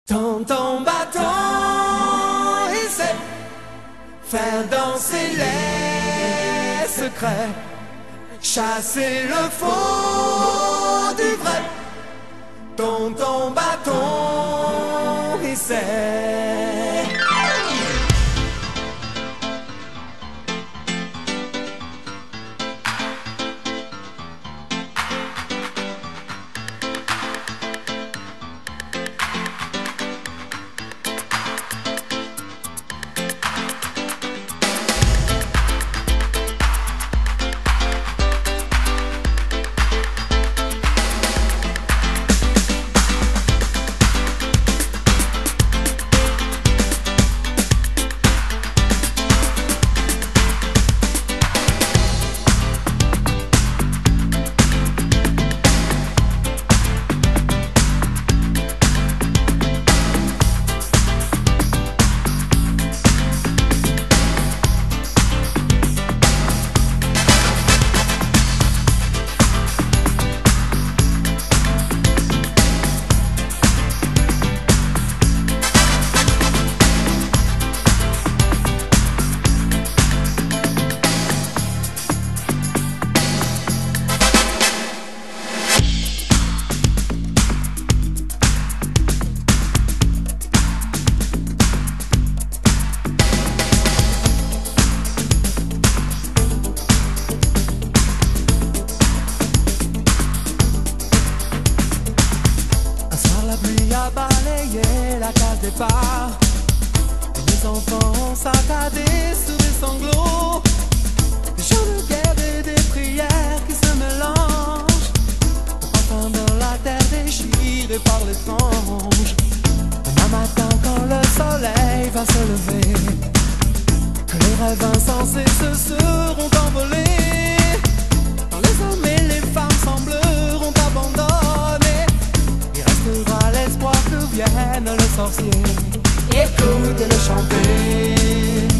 Tonton Baton, il sait faire danser les secrets, chasser le faux du vrai. Tonton Baton, il sait. A balayer la case départ. Les enfants ont saccadé sous des sanglots, des chants de guerre et des prières qui se mélangent, entendant la terre déchirée par l'étrange. Un matin quand le soleil va se lever, que les rêves insensés se seront envolés, quand les hommes et les femmes sembleront abandonnés, il restera l'espoir que vienne le sorcier. Écoutez-le chanter.